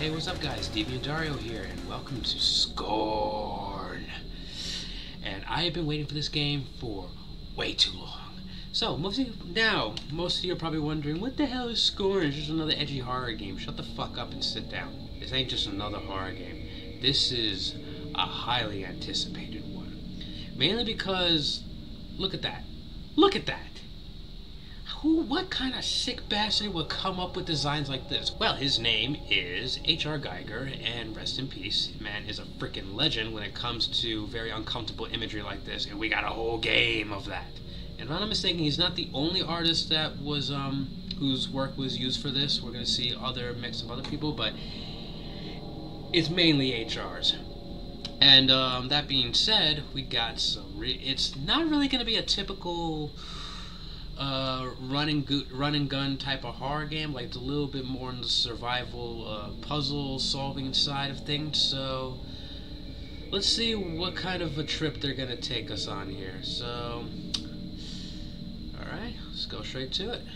Hey, what's up guys? DeviantDario here, and welcome to Scorn. And I have been waiting for this game for way too long. So, most of you are probably wondering, what the hell is Scorn? It's just another edgy horror game. Shut the fuck up and sit down. This ain't just another horror game. This is a highly anticipated one. Mainly because, look at that. Look at that! What kind of sick bastard would come up with designs like this? Well, his name is H.R. Giger, and rest in peace. Man is a freaking legend when it comes to very uncomfortable imagery like this, and we got a whole game of that. And if I'm not mistaken, he's not the only artist that was, whose work was used for this. We're gonna see other mix of other people, but it's mainly H.R.'s. And, that being said, we got some, it's not really gonna be a typical run and gun type of horror game. Like, it's a little bit more on the survival puzzle solving side of things. So let's see what kind of a trip they're gonna take us on here. So alright, let's go straight to it.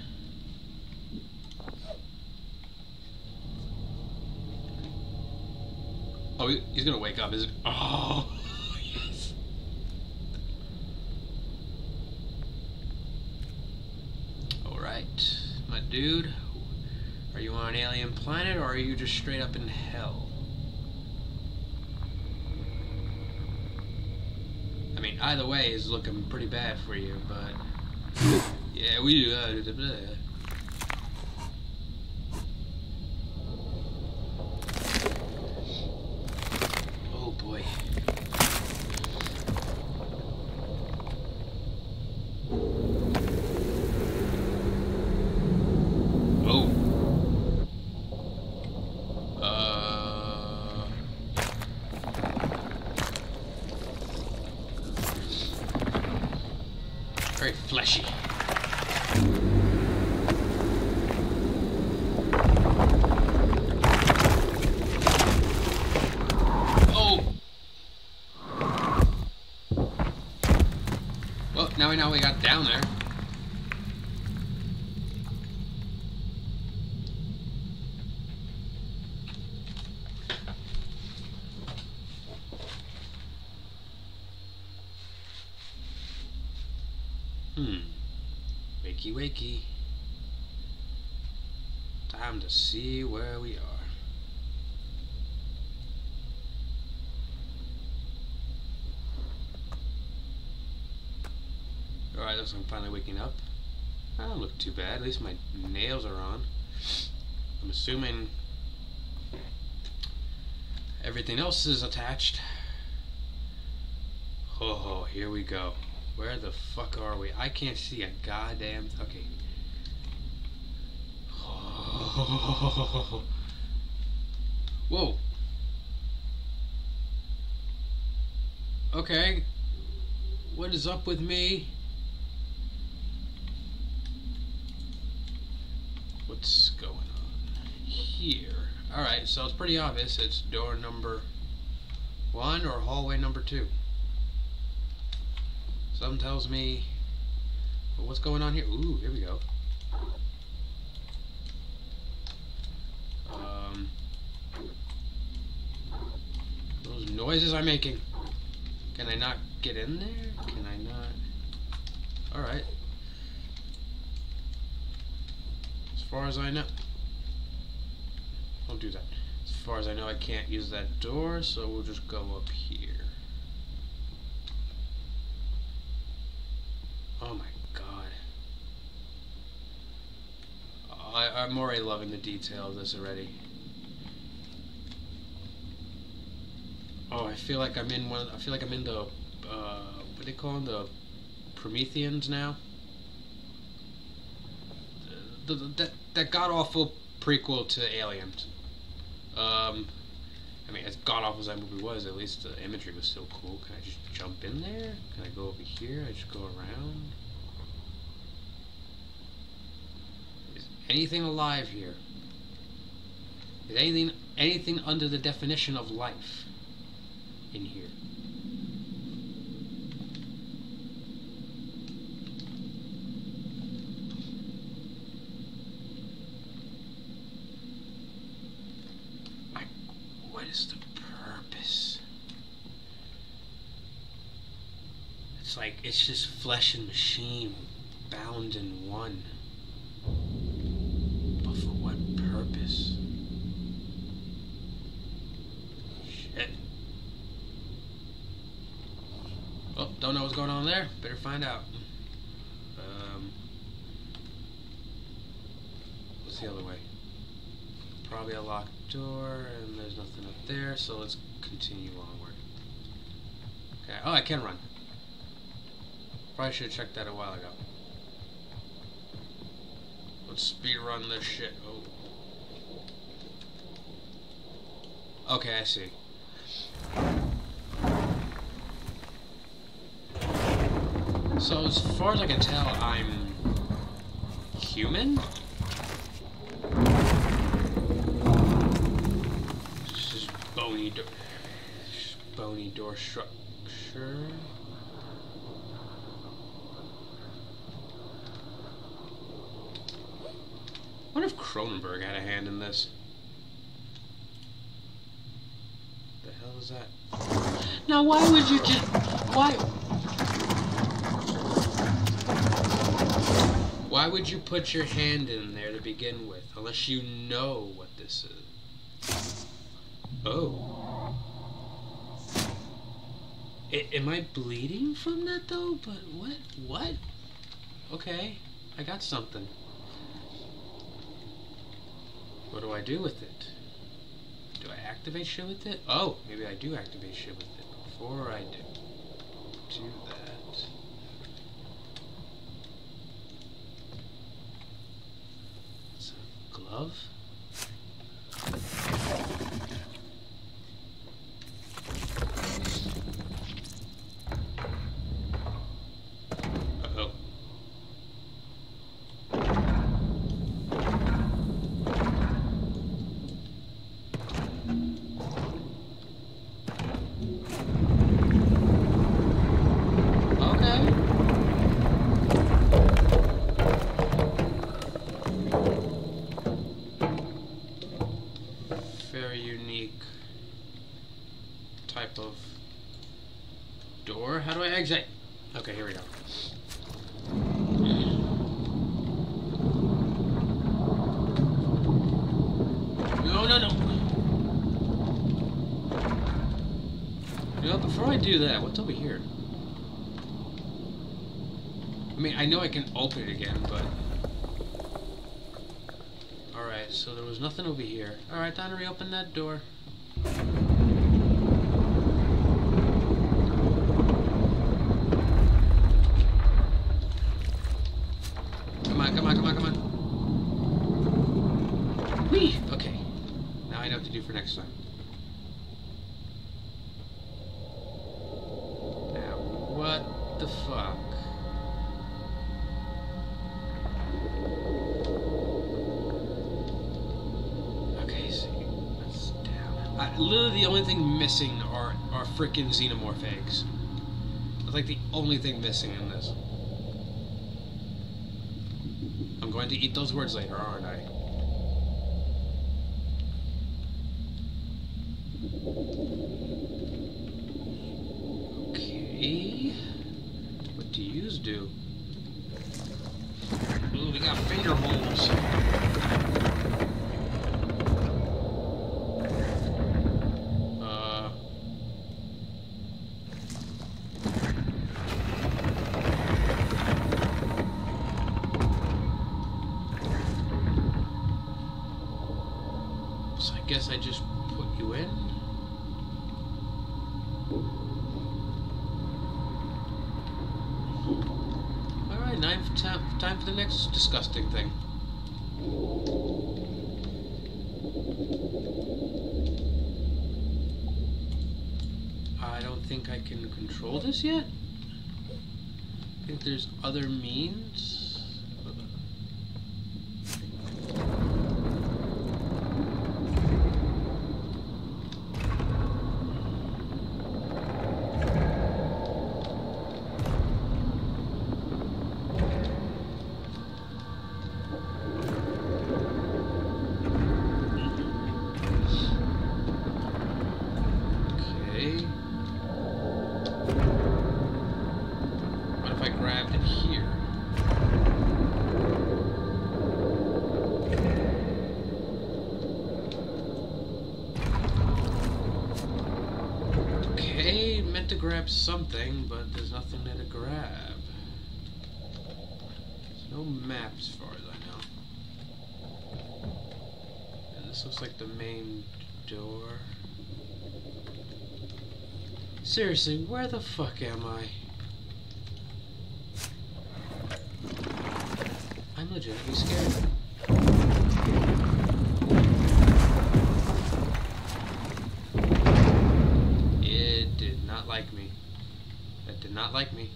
Oh, he's gonna wake up, isn't he? Oh yes. Alright, my dude, are you on an alien planet or are you just straight up in hell? I mean, either way is looking pretty bad for you, but yeah, we oh boy. Very fleshy. Oh! Well, now we know we got down there. Wakey wakey. Time to see where we are. Alright, looks like I'm finally waking up. I don't look too bad. At least my nails are on. I'm assuming everything else is attached. Oh, here we go. Where the fuck are we? I can't see a goddamn... Okay. Oh. Whoa. Okay. What is up with me? What's going on here? Alright, so it's pretty obvious. It's door number 1 or hallway number 2. Something tells me, well, what's going on here? Ooh, here we go. Those noises I'm making. Can I not get in there? Can I not? Alright. As far as I know. Don't do that. As far as I know, I can't use that door, so we'll just go up here. Oh my god. I'm already loving the detail of this already. Oh, I feel like I'm in one. I feel like I'm in the what do they call them? The Prometheans now. That god awful prequel to Aliens. I mean, as god awful as that movie was, at least the imagery was still cool. Can I just jump in there? Can I go over here? I just go around? Is anything alive here? Is anything under the definition of life in here? My is the purpose? It's like, it's just flesh and machine bound in one. But for what purpose? Shit. Oh, don't know what's going on there. Better find out. What's the other way? Probably a locked door, and there's nothing up there, so let's continue onward. Okay, oh, I can run. Probably should have checked that a while ago. Let's speed run this shit. Oh. Okay, I see. So as far as I can tell, I'm human? This is bony door structure. I wonder if Cronenberg had a hand in this. The hell is that? Now why would you just... Why would you put your hand in there to begin with, unless you know what this is? Oh. Am I bleeding from that though? But what? What? Okay, I got something. What do I do with it? Do I activate shit with it? Oh, maybe I do activate shit with it. Before I do that. It's a glove. Uh-oh. Type of door. How do I exit? Okay, here we go. No, no, no. You know, before I do that, what's over here? I mean, I know I can open it again, but... Alright, so there was nothing over here. Alright, time to reopen that door. Come on. Whee! Okay. Now I know what to do for next time. Now, what the fuck? Okay, see. That's down. Literally the only thing missing are frickin' xenomorph eggs. That's like the only thing missing in this. I'm going to eat those words later, aren't I? Okay. What do yous do? Ooh, we got finger holes. So I guess I just put you in. Alright, time for the next disgusting thing. I don't think I can control this yet. I think there's other means. grabbed it here. Okay, meant to grab something, but there's nothing there to grab. There's no map as far as I know. And this looks like the main door. Seriously, where the fuck am I? I'm legitimately scared. It did not like me. That did not like me.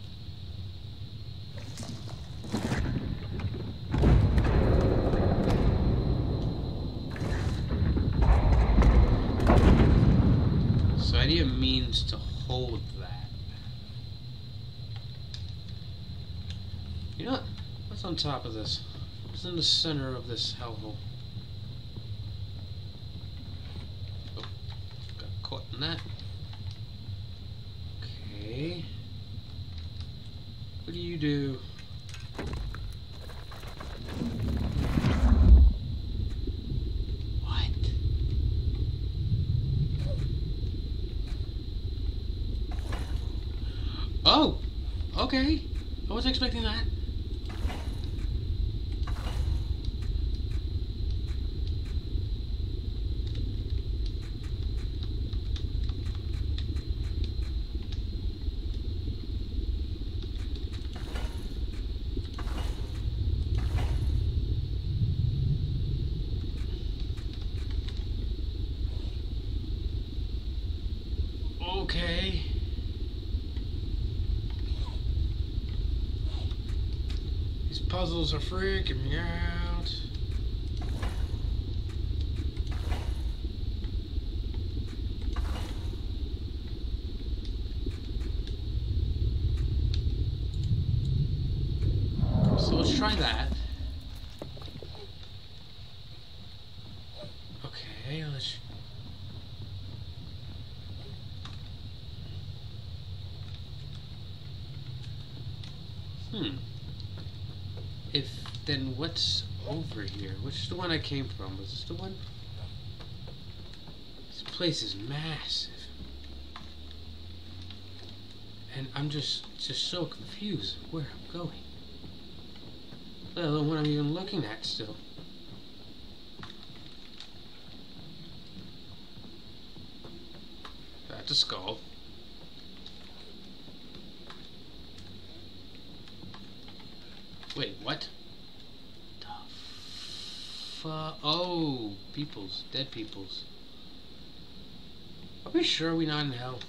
So I need a means to hold that. You know what? What's on top of this? What's in the center of this hellhole? Oh, got caught in that. Okay. What do you do? What? Oh! Okay. I wasn't expecting that. Okay. These puzzles are freaking me out. So let's try that. Okay, let's... If, then what's over here? Which is the one I came from? Was this the one? This place is massive. And I'm just so confused where I'm going. Let alone what I'm even looking at still. That's a skull. Wait, what? The oh, peoples, dead peoples. Are we sure we're not in hell?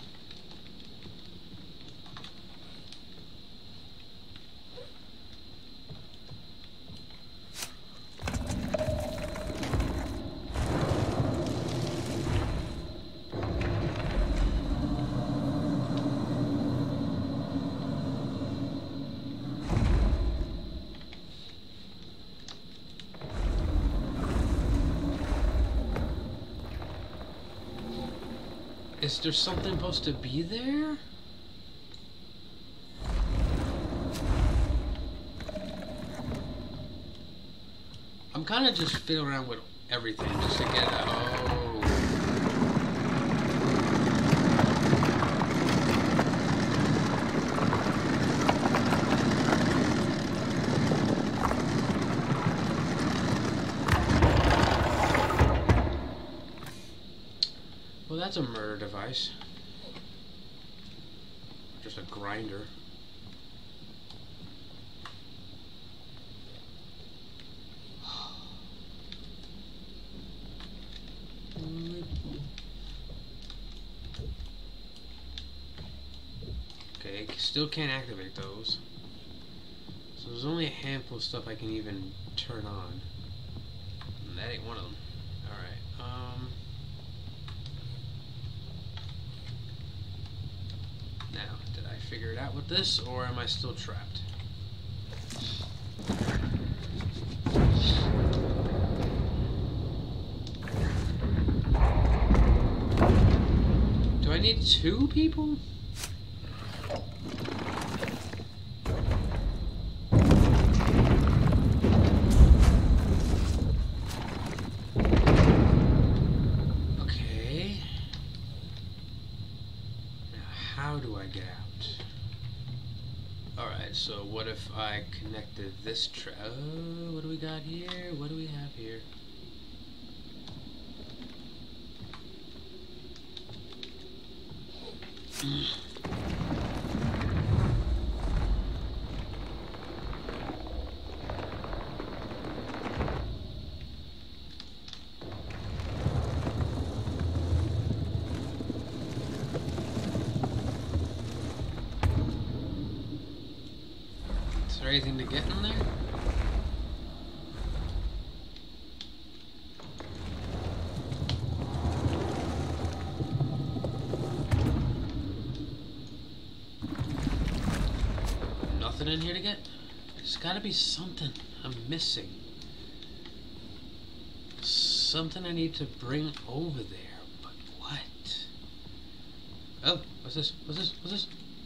Is there something supposed to be there? I'm kind of just fiddling around with everything just to get it. Oh. Well, that's a murder device. Just a grinder. Okay, still can't activate those. So there's only a handful of stuff I can even turn on. And that ain't one of them. Alright, now, did I figure it out with this, or am I still trapped? Do I need two people? Alright, so what if I connected this oh, what do we got here? What do we have here? Is there anything to get in there? Nothing in here to get? There's gotta be something I'm missing. Something I need to bring over there, but what? Oh, what's this? What's this? What's this?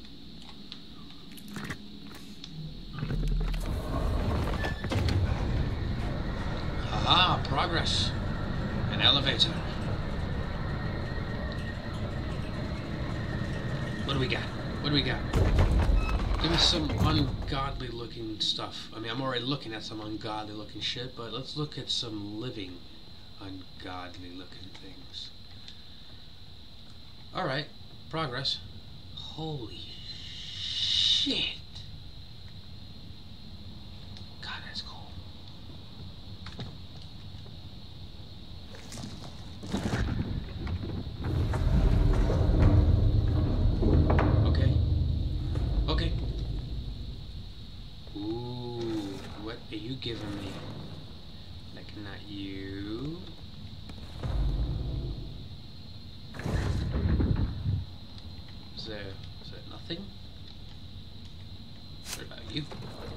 Ah, progress. An elevator. What do we got? What do we got? Give me some ungodly looking stuff. I mean, I'm already looking at some ungodly looking shit, but let's look at some living ungodly looking things. Alright, progress. Holy shit. God, that's cool. Okay. Okay. Ooh, what are you giving me? Like, not you. Is there nothing? What about you?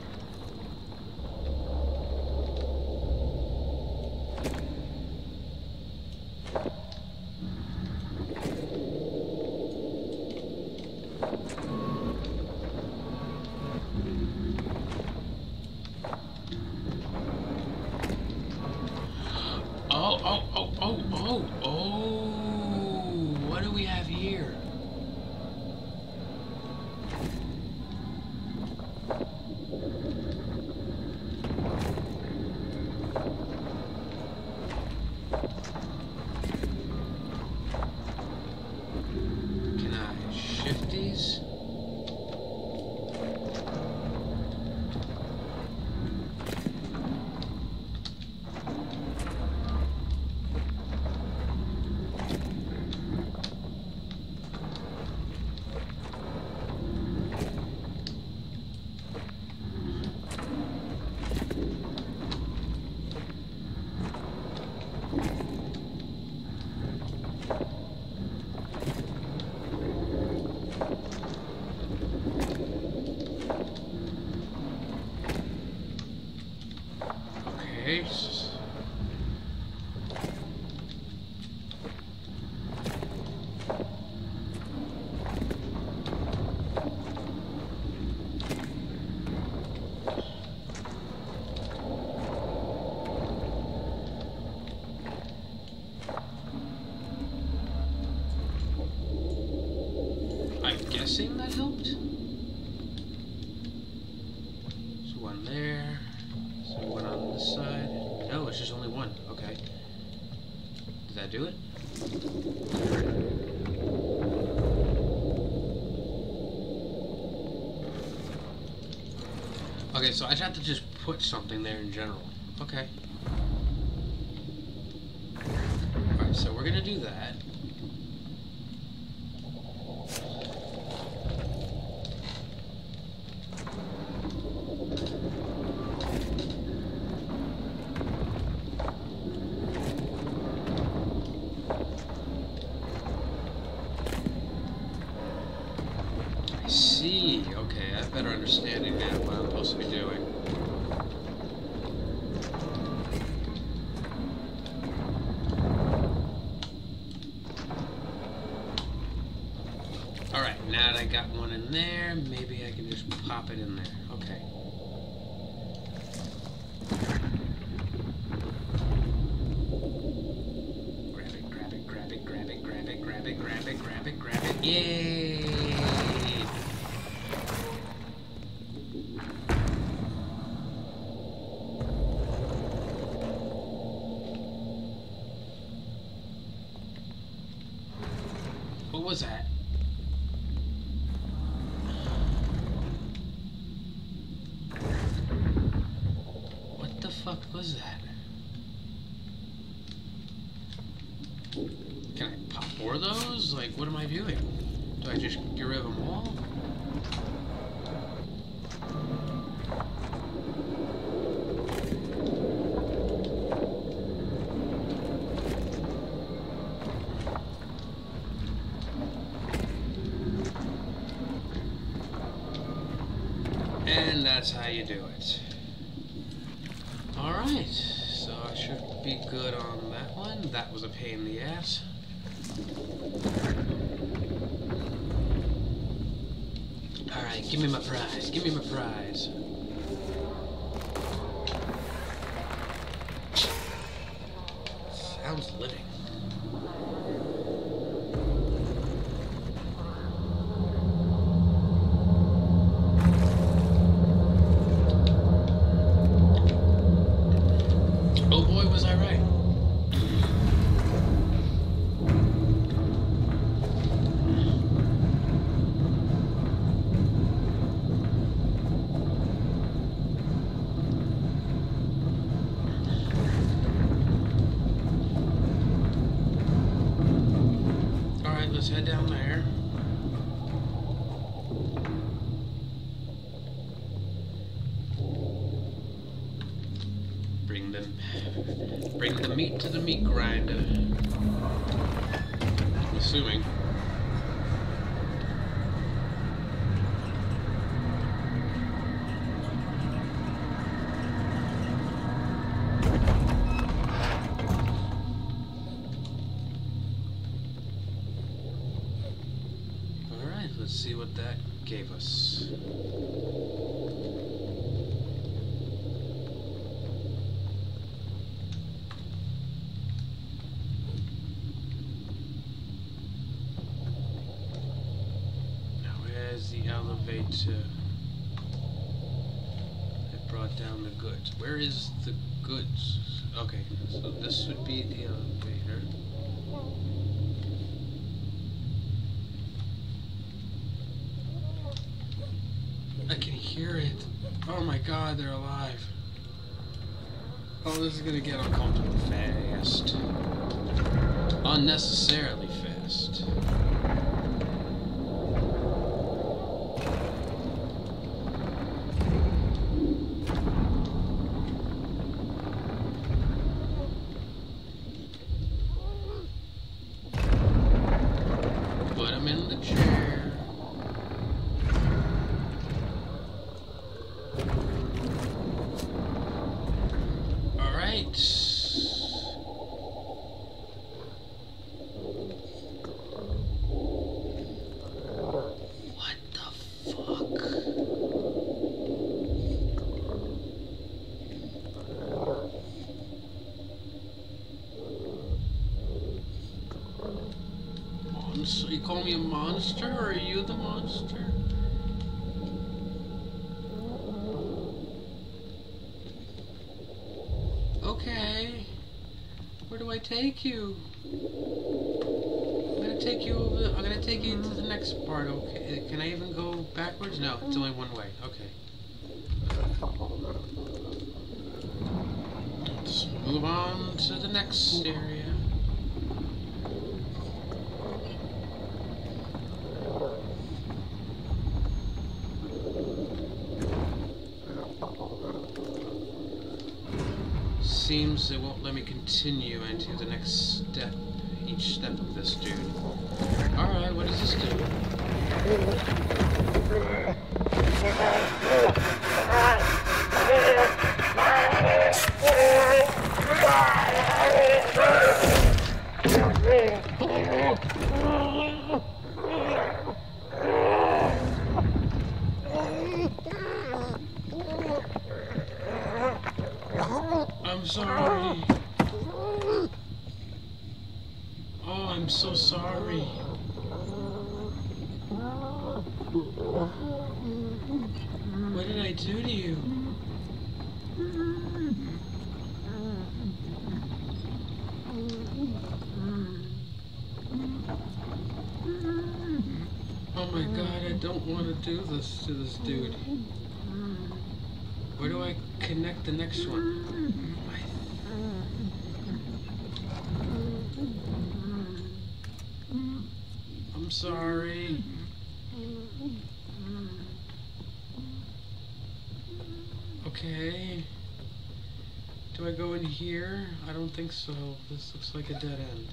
Oh, what do we have here? Can I shift these? Okay. I'm guessing that helped. So one there. So one on this side. No, it's just only one. Okay. Did that do it? Okay, so I just have to just put something there in general. Okay. Alright, so we're gonna do that. I see. Okay, I have better understanding now what I'm supposed to be doing. Alright, now that I got one in there, maybe I can just pop it in there. Okay. Grab it, grab it, grab it, grab it, grab it, grab it, grab it, grab it, grab it. Yay! was that? What the fuck was that? Can I pop more of those? Like, what am I doing? Do I just get rid of them all? And that's how you do it. Alright, so I should be good on that one. That was a pain in the ass. Alright, give me my prize. Give me my prize. Sounds living. Oh boy, was I right. Alright, let's head down there. Bring the meat to the meat grinder. I'm assuming. Alright, let's see what that gave us. The elevator that brought down the goods. Where is the goods? Okay, so this would be the elevator. I can hear it. Oh my god, they're alive. Oh, this is gonna get uncomfortable fast. Unnecessarily fast. Put him in the chair. All right. What the fuck? So you call me a monster, or are you the monster? Okay. Where do I take you? I'm gonna take you over. I'm gonna take you to the next part. Okay. Can I even go backwards? No, it's only one way. Okay. Let's move on to the next area. Seems they won't let me continue into the next step, each step of this dude. Alright, what does this do? I'm sorry. Oh, I'm so sorry. What did I do to you? do this to this dude? Where do I connect the next one? I'm sorry. Okay. Do I go in here? I don't think so. This looks like a dead end.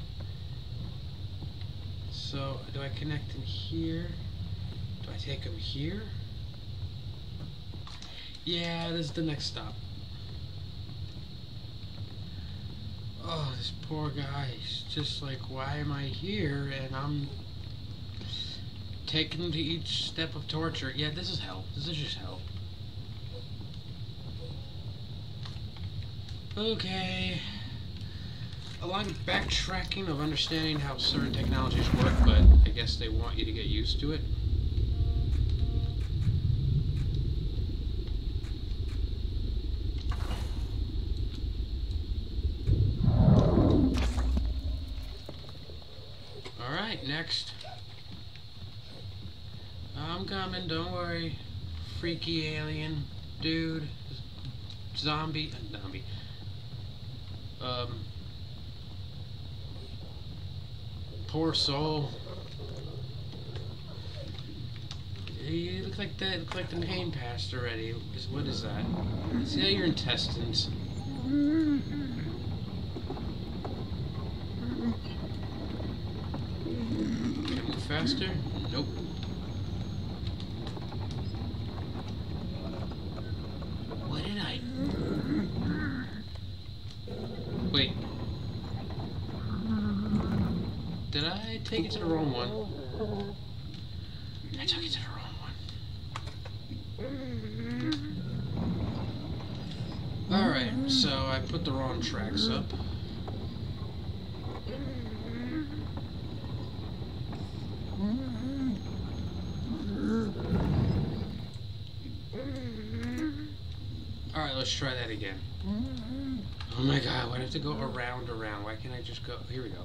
So, do I connect in here? Do I take him here? Yeah, this is the next stop. Oh, this poor guy. He's just like, why am I here? And I'm taken to each step of torture. Yeah, this is hell. This is just hell. Okay. A lot of backtracking of understanding how certain technologies work, but I guess they want you to get used to it. Alright, next. I'm coming, don't worry. Freaky alien dude. Zombie. Poor soul. He looks like that. Looks like the name passed already. What is that? See how your intestines. Can I move faster? Nope. What did I? Wait. Did I take it to the wrong one? I took it to the wrong one. Alright, so I put the wrong tracks up. Alright, let's try that again. Oh my god, why do I have to go around? Why can't I just go? Here we go.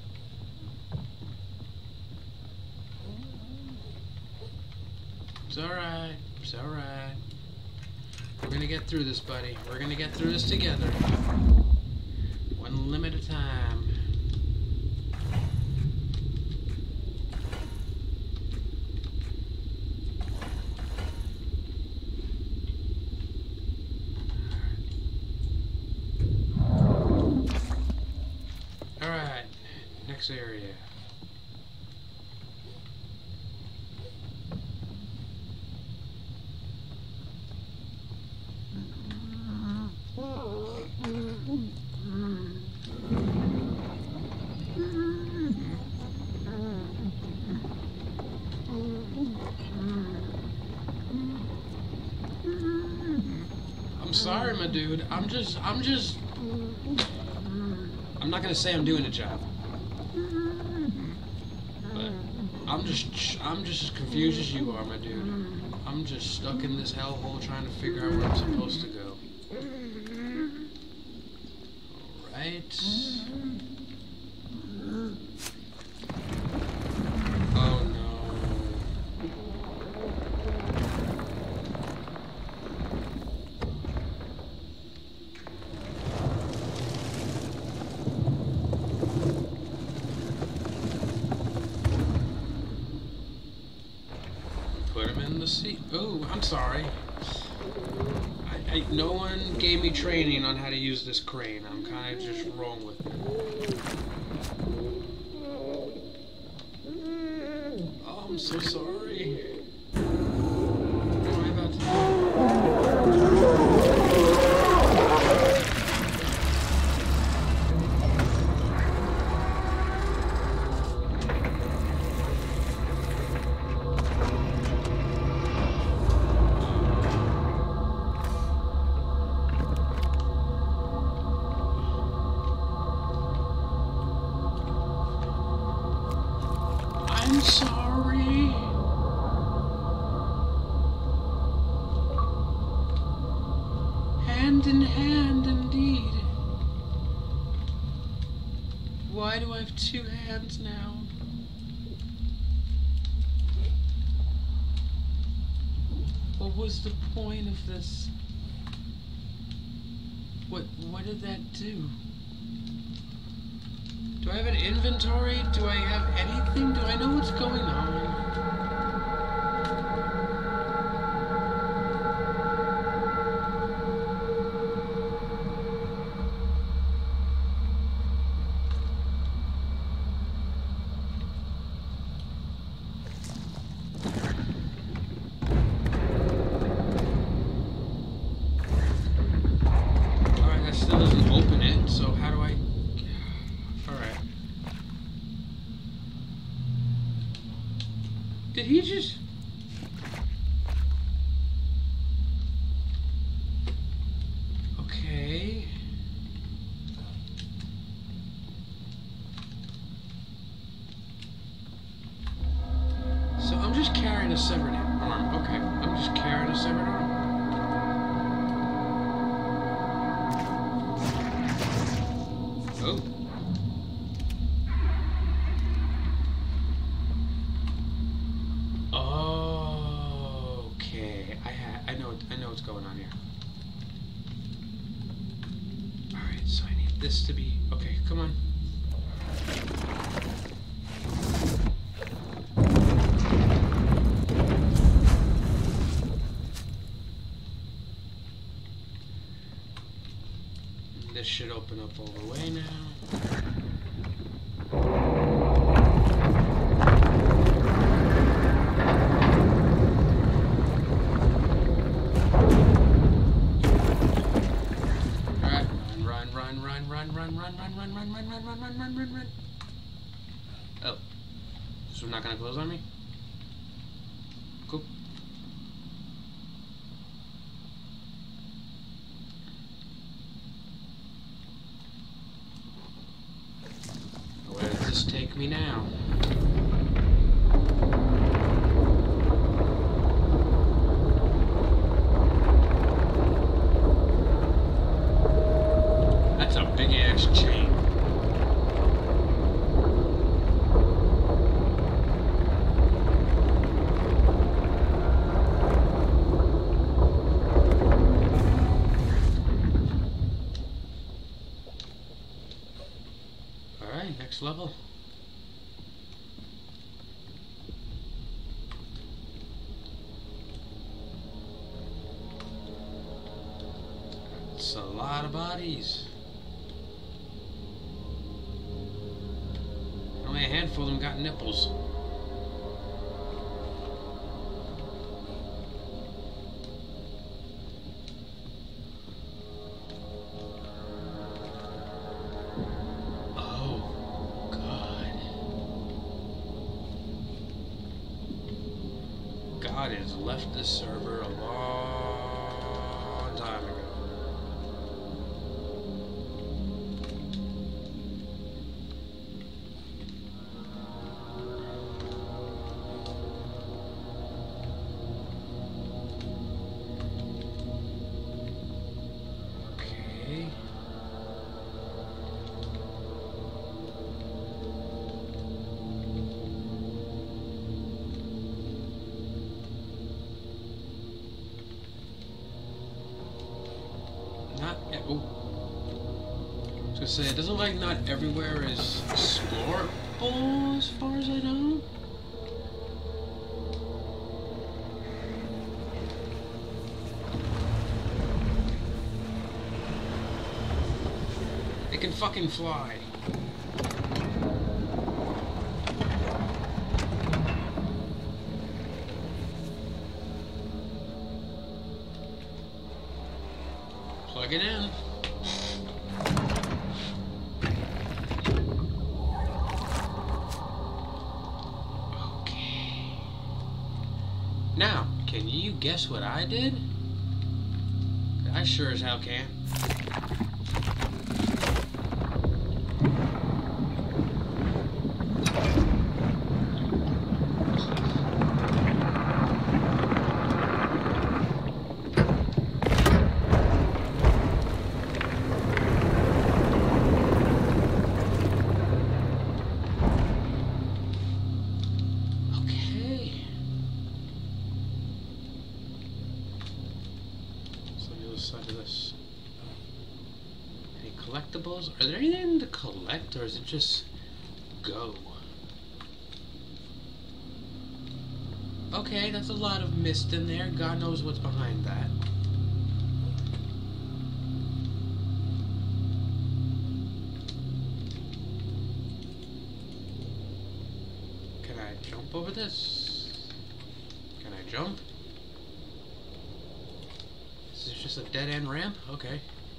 It's alright. It's alright. We're gonna get through this, buddy. We're gonna get through this together. One limit at a time. Alright. Next area. Sorry, my dude. I'm not gonna say I'm doing a job, but I'm just as confused as you are, my dude. I'm just stuck in this hellhole trying to figure out where I'm supposed to go. All right. Oh no. See, oh, I'm sorry. No one gave me training on how to use this crane. I'm kind of just wrong with it. Oh, I'm so sorry. What am I about to do? I'm sorry. Hand in hand, indeed. Why do I have two hands now? What was the point of this? What did that do? Do I have an inventory? Do I have anything? Do I know what's going on? Did he just... Okay. So I'm just carrying a severed arm. Okay, I'm just carrying a severed arm. Oh. I know what's going on here. Alright, so I need this to be... Okay, come on. This should open up all the way now. Run. Oh. This one's not gonna close on me? Cool. Where does this take me now? That's a big ass chain. Next level. It's a lot of bodies. Only a handful of them got nipples. God has left this server a long time ago. Okay. Oh. I was gonna say, it doesn't look like not everywhere is explorable as far as I know. It can fucking fly. Plug it in. Okay. Now, can you guess what I did? I sure as hell can. side of this? Any collectibles? Are there anything to collect, or is it just go? Okay, that's a lot of mist in there. God knows what's behind that. Can I jump over this? Can I jump? Is this just a dead-end ramp? Okay.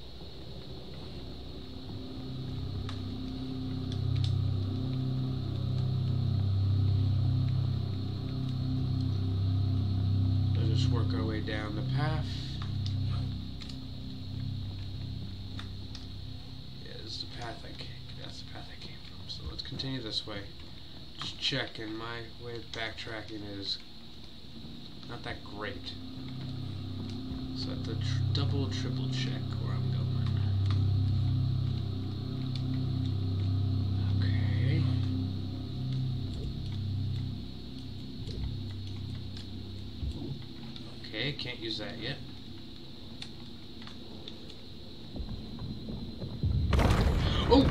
Let's just work our way down the path. Yeah, this is the path that's the path I came from. So let's continue this way. Just checking. My way of backtracking is not that great. So I have to double, triple check where I'm going. Okay. Okay, can't use that yet. Oh!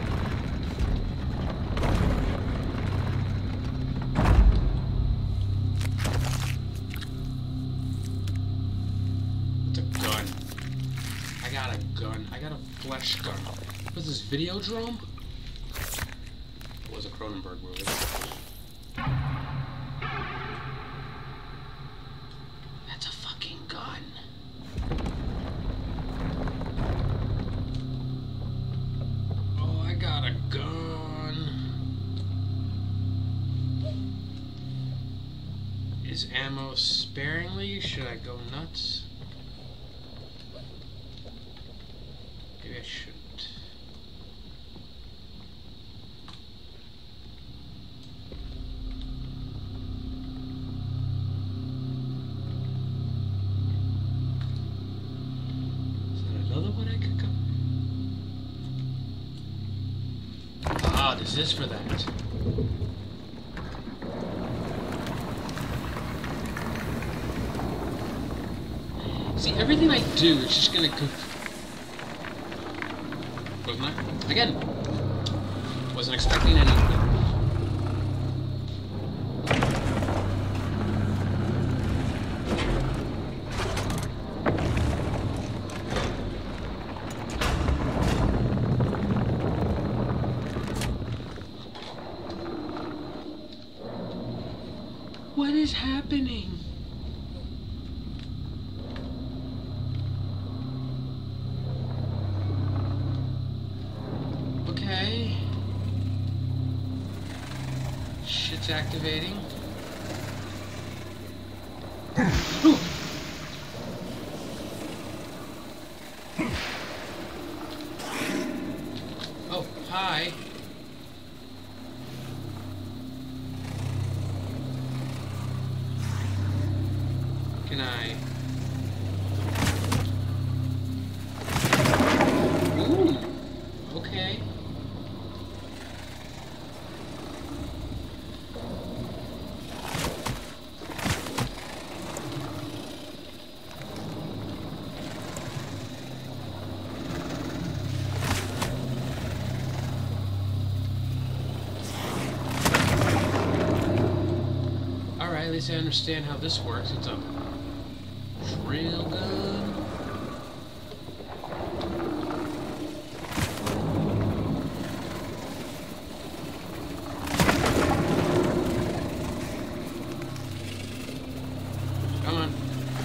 I got a flesh gun. What's this, Videodrome? It was a Cronenberg movie. That's a fucking gun. Oh, I got a gun. Is ammo sparingly? Should I go nuts? Maybe I shouldn't. Is there another one I could go? Ah, this is for that. See, everything I do is just gonna wasn't I? Again, wasn't expecting anything. What is happening? Okay. Shit's activating. Ooh. Oh, hi. Can I? Ooh. Okay. Alright, at least I understand how this works. It's a drill gun. Come on.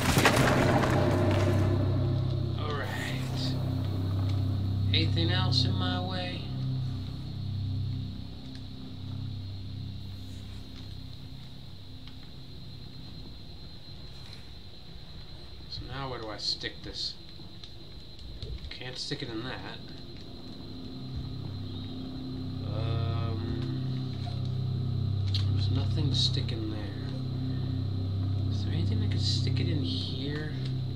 Alright. Anything else in my way? So now where do I stick this? Can't stick it in that. There's nothing to stick in there. Is there anything I could stick it in here?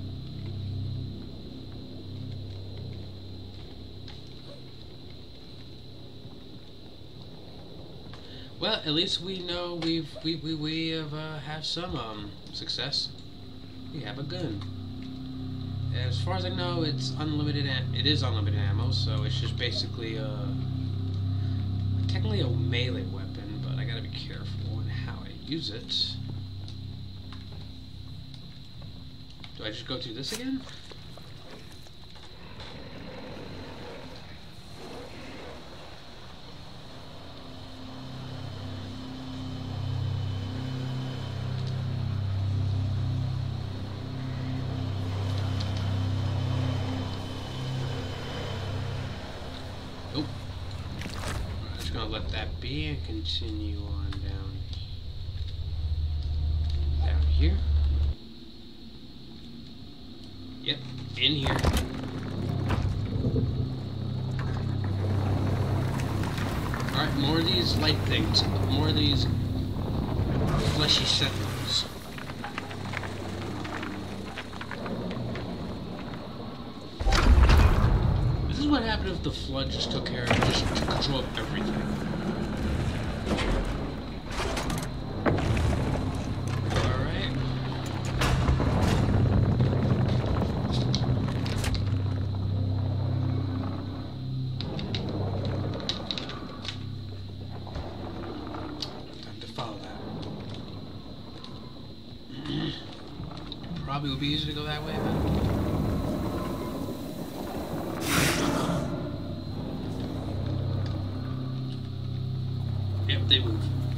Well, at least we know we have some success. We have a gun. As as far as I know, it's unlimited. It is unlimited ammo, so it's just basically technically a melee weapon, but I gotta be careful in how I use it. Do I just go through this again? Nope. I'm just gonna let that be and continue on down here. Yep, in here. Alright, more of these light things. More of these fleshy sentinels. This is what happened if the flood just took care of, just took control of everything. Probably would be easier to go that way, but... Yep, they move.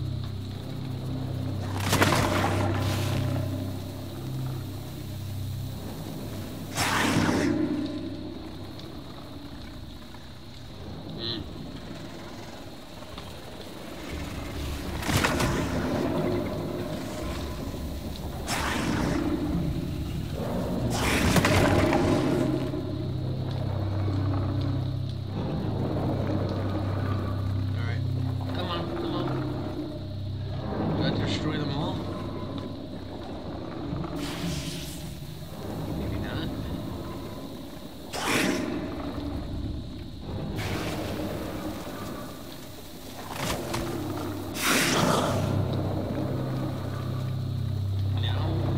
Destroy them all? Maybe not. No.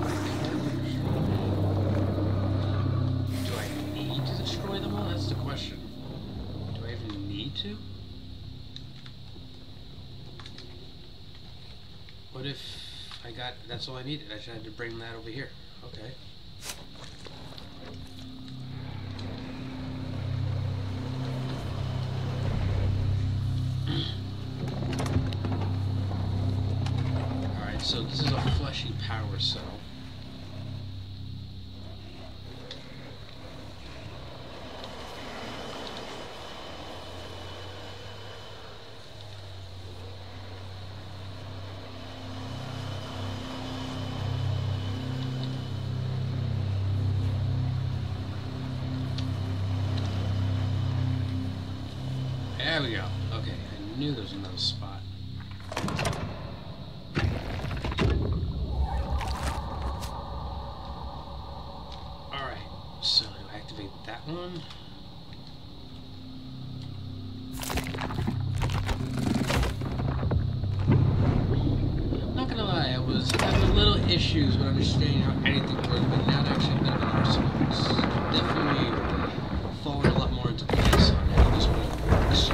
Do I need to destroy them all? That's the question. Do I even need to? What if I got, that's all I needed? I just had to bring that over here. Okay. Alright, so this is a fleshy power cell. There we go. Okay, I knew there was another spot. Alright, so to activate that one. I'm not gonna lie, I was having a little issues with understanding how anything works, but now it actually better than arsenal. It's definitely falling a lot more into place on how this one works.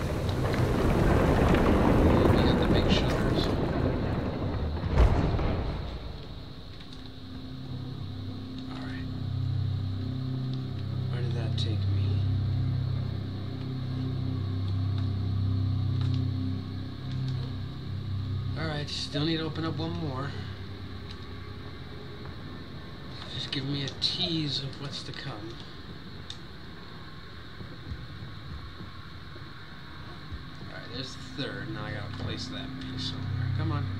We got the big shutters. Alright. Where did that take me? Alright, still need to open up one more. Just give me a tease of what's to come. There's the third, now I gotta place that piece somewhere. Come on.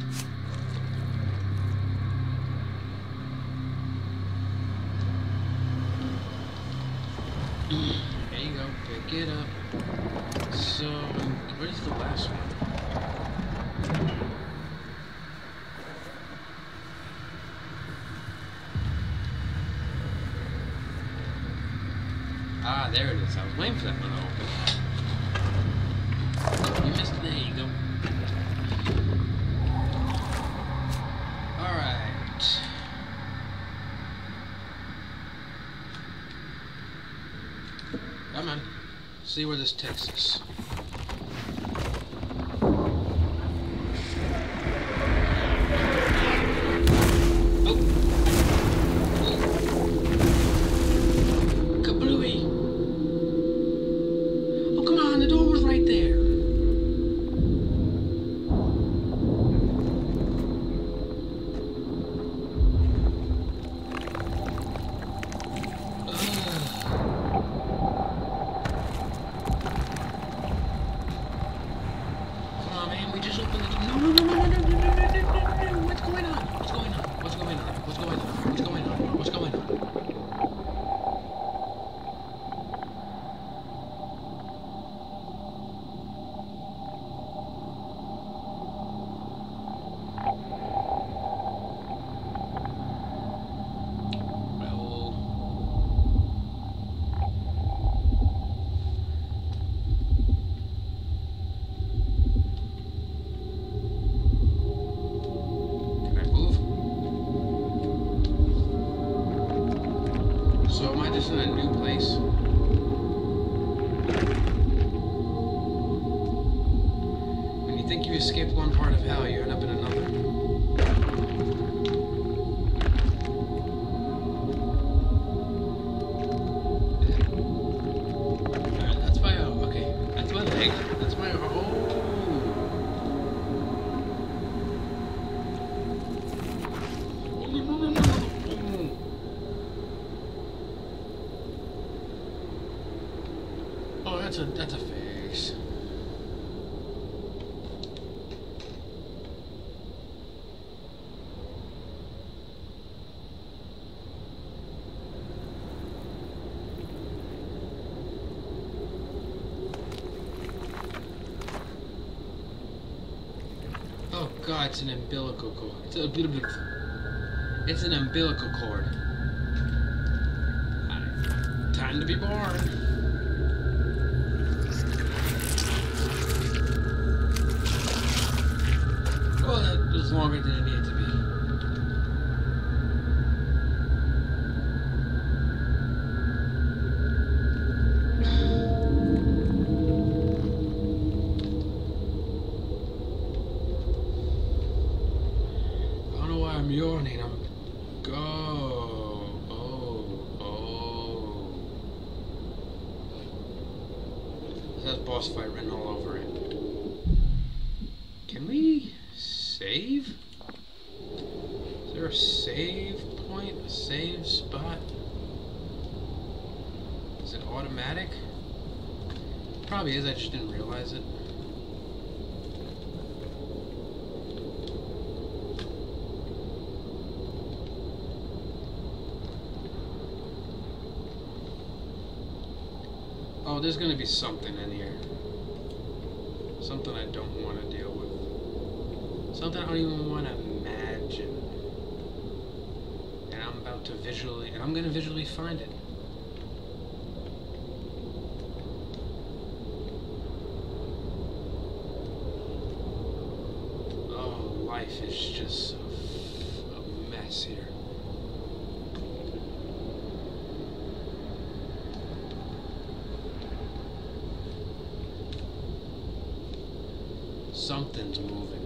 There you go, pick it up. So, where's the last one? Ah, there it is. I was waiting for that one to open. You missed it. There you go. Alright. Come on. See where this takes us. In a new place. When you think you escaped one part of hell, you end up in another. That's my okay. That's my leg. That's my that's a face. Oh God, it's an umbilical cord. It's an umbilical cord. Time to be born. Well, that was longer than it needed to be. I don't know why I'm yawning. It has boss fight written all over it. Can we save? Is there a save point? A save spot? Is it automatic? Probably is, I just didn't realize it. Oh, there's gonna be something in here. Something I don't want to deal with. Something I don't even want to imagine. And I'm gonna visually find it. Oh, life is just a mess here. Something's moving.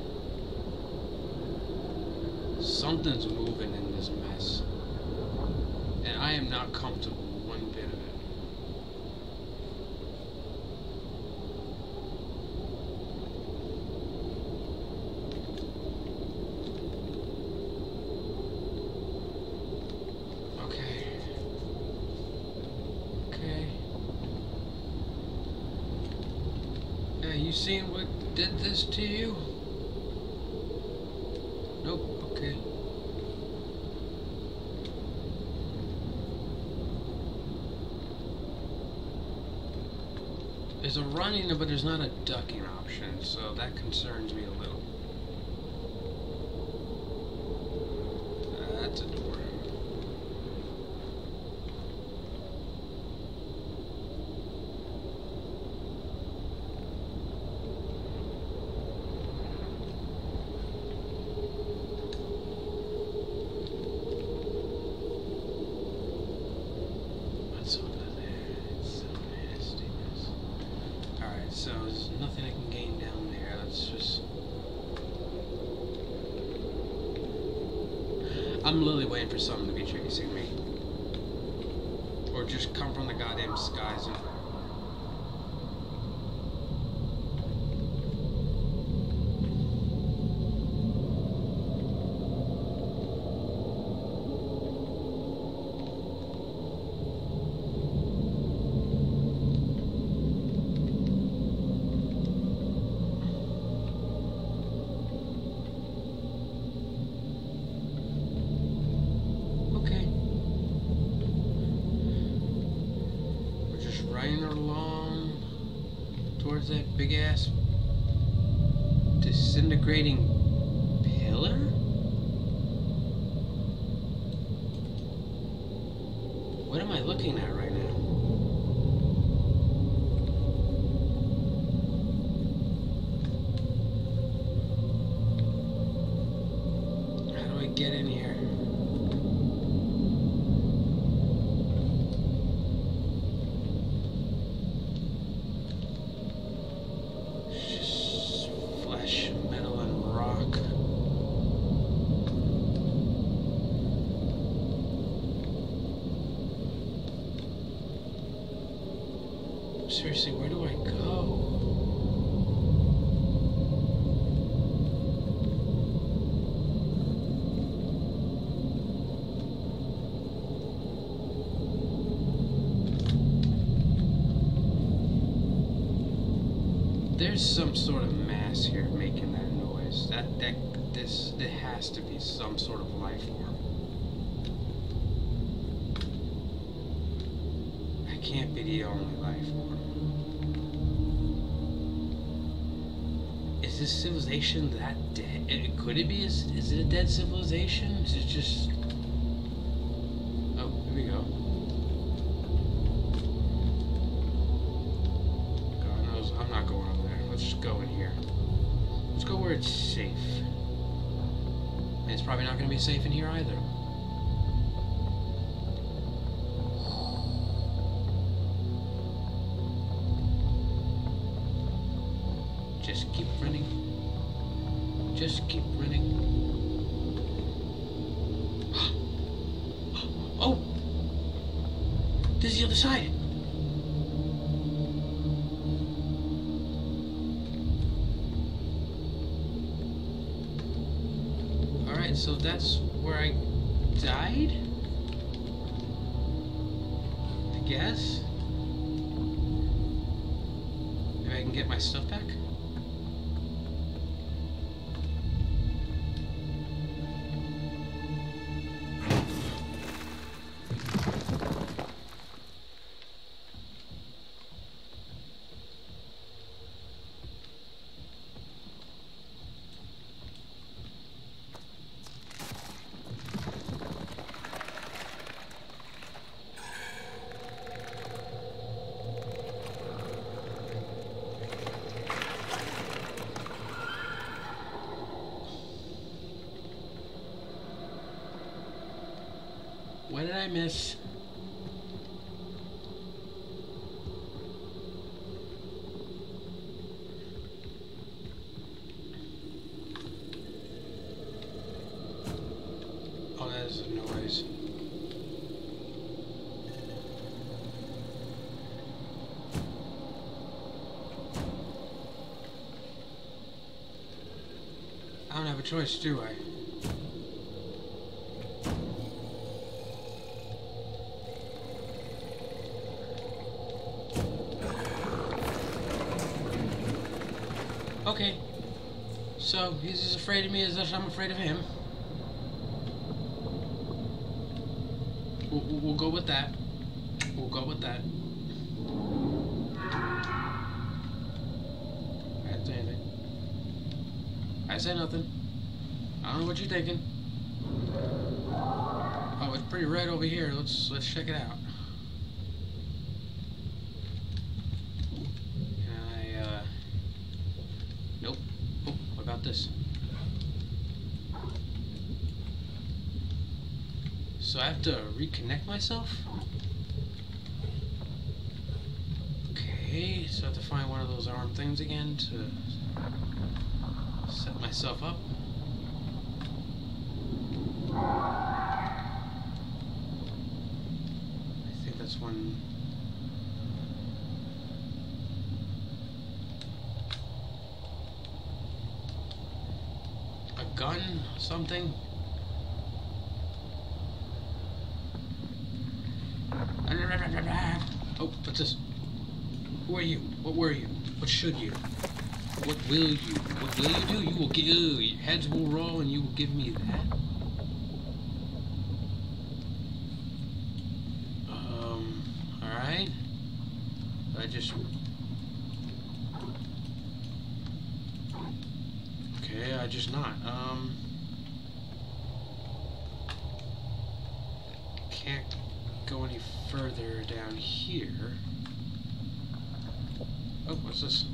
Something's moving in this mess. And I am not comfortable one bit of it. Okay. Okay. Hey, you seen what did this to you? Nope, okay. There's a running, but there's not a ducking option, so that concerns me a little. That's a door. What's over there? It's so nice. nothing I can gain down there. Let's just... I'm literally waiting for something to be chasing me. Or just come from the goddamn skies and... towards that big ass disintegrating pillar? What am I looking at right now? How do I get in here? Seriously, where do I go? There's some sort of mass here making that noise. There has to be some sort of life form. That can't be the only life form. Is this civilization that dead? Could it be? Is it a dead civilization? Is it just... Oh, here we go. God knows I'm not going over there. Let's just go in here. Let's go where it's safe. And it's probably not going to be safe in here either. Just keep running. Just keep running. Oh! This is the other side. Alright, so that's where I died? I guess? Maybe I can get my stuff back? What did I miss? Oh, that is a noise. I don't have a choice, do I? Okay, so he's as afraid of me as I'm afraid of him. We'll go with that. We'll go with that. I didn't say anything. I said nothing. I don't know what you're thinking. Oh, it's pretty red over here. Let's check it out. Nope. Oh, what about this? So I have to reconnect myself? Okay. Okay, so I have to find one of those arm things again to set myself up. I think that's one. A gun, something. Oh, what's this? Who are you? What were you? What should you? What will you? What will you do? You will give. Your heads will roll, and you will give me that. All right. I just. Okay, I just not. Can't go any further down here. Oh, what's this?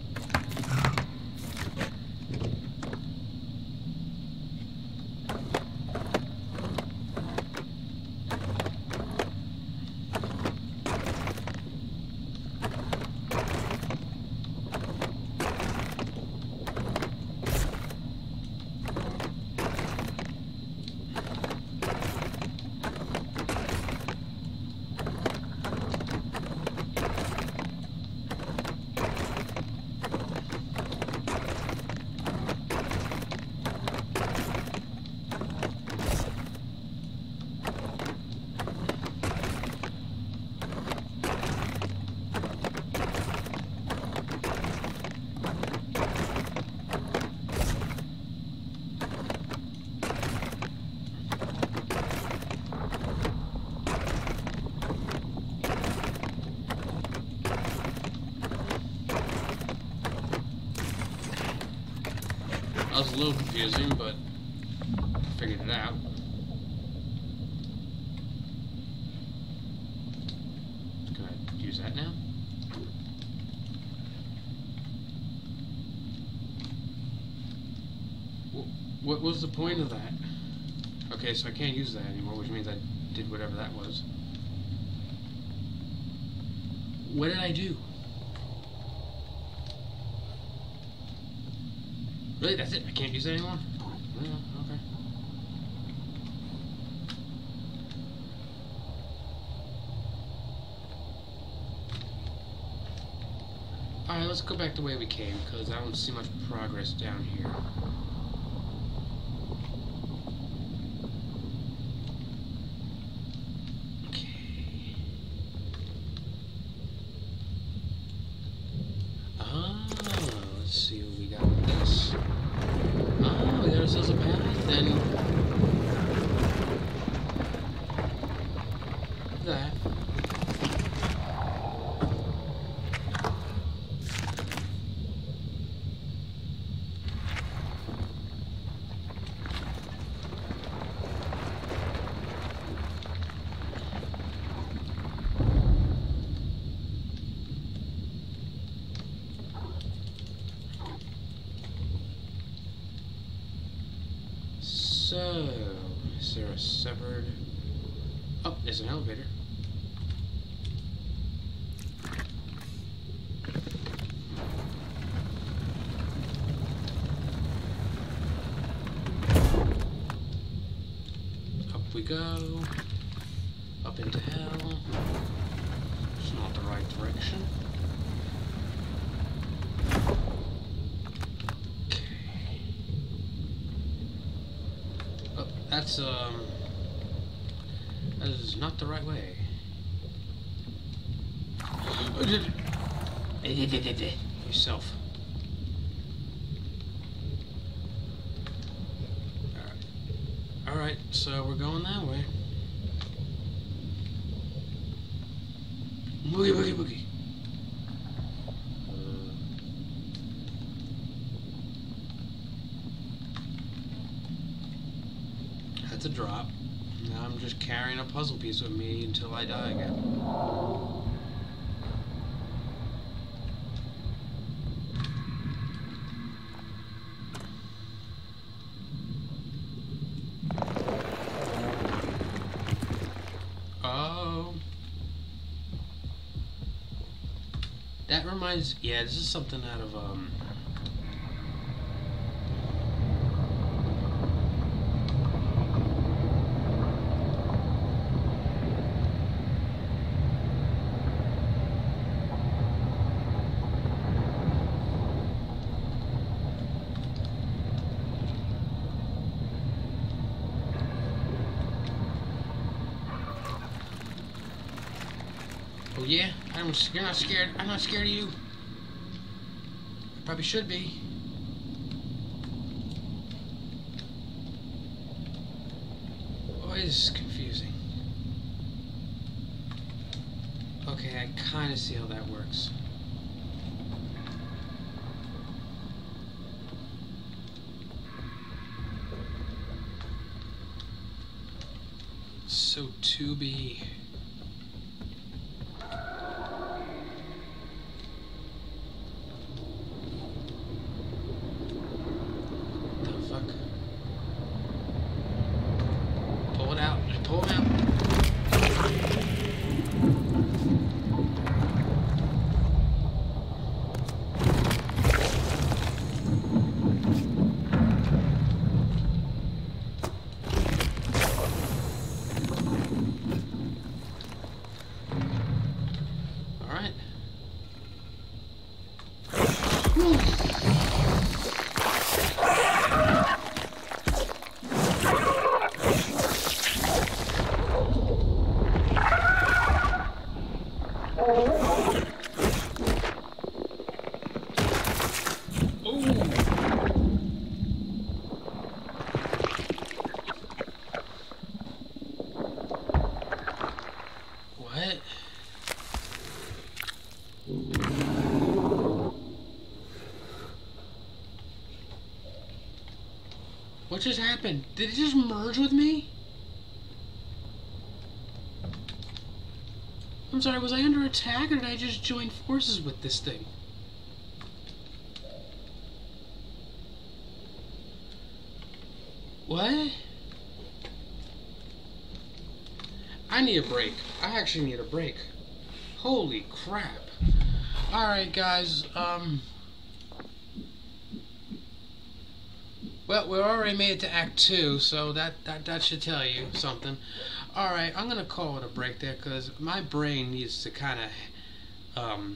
That was a little confusing, but I figured it out. Can I use that now? What was the point of that? Okay, so I can't use that anymore, which means I did whatever that was. What did I do? Really? That's it? I can't use that anymore? Yeah, okay. Alright, let's go back the way we came, because I don't see much progress down here. Okay. Oh, let's see what we got with this. Oh, we got ourselves a path, then. That. So, is there a severed... Oh, there's an elevator. Up we go. Up into hell. It's not the right direction. That's, that is not the right way. Yourself. Alright, so we're going that way. Boogie, boogie, boogie. That's a drop. Now I'm just carrying a puzzle piece with me until I die again. Oh. That reminds, yeah, this is something out of, oh yeah? You're not scared? I'm not scared of you. I probably should be. Oh, it is confusing. Okay, I kind of see how that works. So to be. Pull it out. Pull him out. All right. What? What just happened? Did it just merge with me? I'm sorry, was I under attack or did I just join forces with this thing? What? I need a break. I actually need a break. Holy crap. Alright guys, well, we already made it to Act 2, so that should tell you something. Alright, I'm gonna call it a break there, because my brain needs to kind of,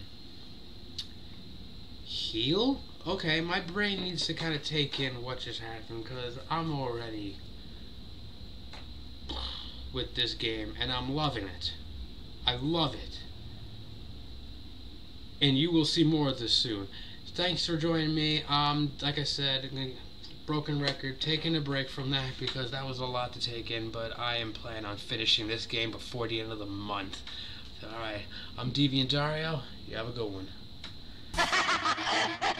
heal? Okay, my brain needs to kind of take in what just happened, because I'm already with this game, and I'm loving it. I love it. And you will see more of this soon. Thanks for joining me. Like I said, broken record, taking a break from that because that was a lot to take in, but I am planning on finishing this game before the end of the month. Alright, I'm Deviant Dario. You have a good one.